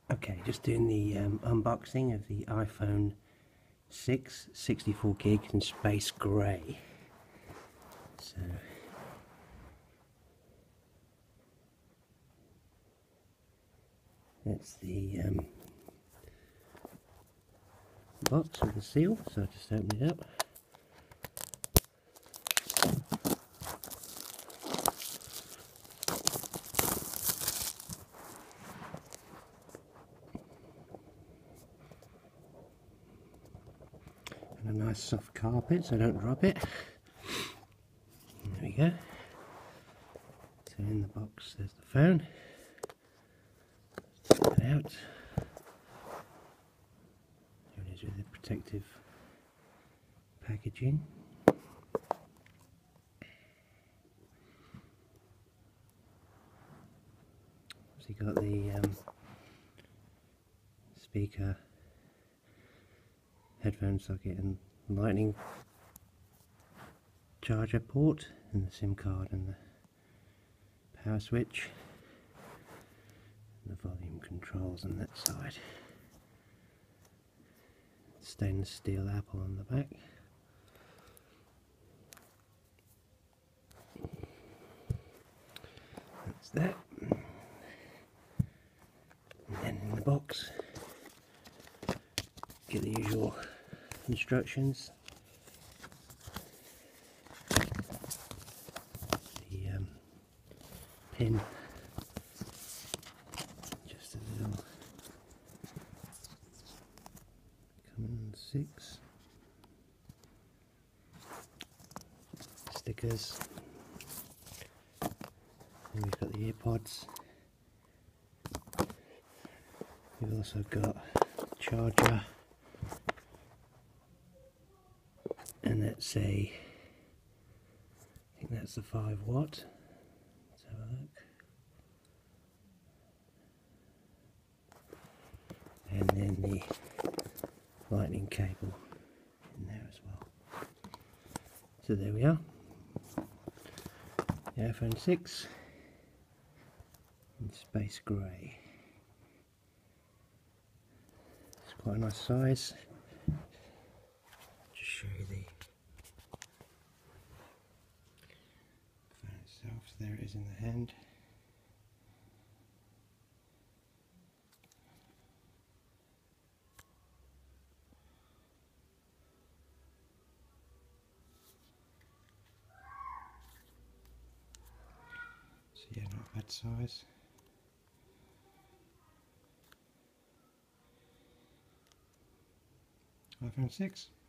Okay, just doing the unboxing of the iPhone 6 64 gig in space grey. So that's the box with the seal, so I just open it up. And a nice soft carpet so I don't drop it. There we go. So in the box there's the phone. Take it out. There it is with the protective packaging. So you got the speaker, headphone socket and lightning charger port, and the SIM card and the power switch, and the volume controls on that side. Stainless steel apple on the back. That's that. And then in the box, get the usual instructions. The pin, just a little Common 6 stickers. And we've got the earpods. We've also got charger, and that's I think that's the 5 watt. Let's have a look. And then the lightning cable in there as well. So there we are. The iPhone 6 in space grey. It's quite a nice size. Just show you the phone itself. So there it is in the hand. So yeah, not a bad size. iPhone 6.